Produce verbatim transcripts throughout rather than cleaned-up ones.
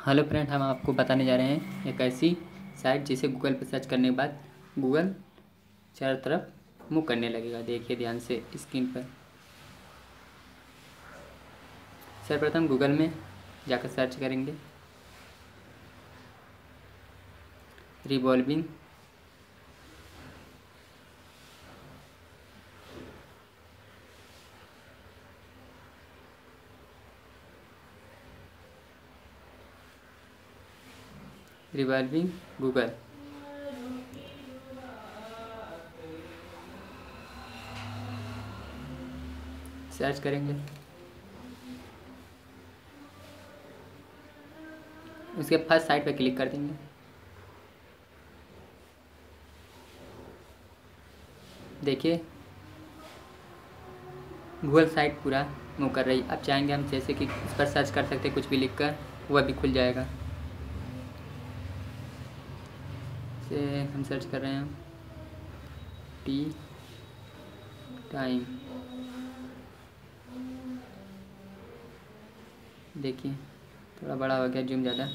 Hello friend, हम आपको बताने जा रहे हैं एक ऐसी साइट जिसे गूगल पर सर्च करने के बाद गूगल चारों तरफ मूव करने लगेगा। देखिए ध्यान से स्क्रीन पर। सर्वप्रथम गूगल में जाकर सर्च करेंगे रिवॉल्विंग रिवॉल्विंग गूगल। सर्च करेंगे, उसके फर्स्ट साइट पर क्लिक कर देंगे। देखिए गूगल साइट पूरा मूव कर रही। अब चाहेंगे हम जैसे कि इस पर सर्च कर सकते हैं, कुछ भी लिख कर वह भी खुल जाएगा। से हम सर्च कर रहे हैं टी टाइम। देखिए थोड़ा बड़ा हो गया, जूम ज़्यादा।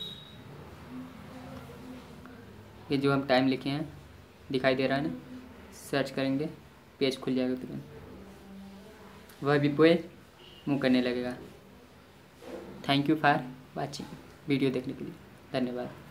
ये जो हम टाइम लिखे हैं दिखाई दे रहा है ना। सर्च करेंगे, पेज खुल जाएगा तुरंत। वह भी पेज मूव करने लगेगा। Thank you for watching. Video देखने के लिए धन्यवाद।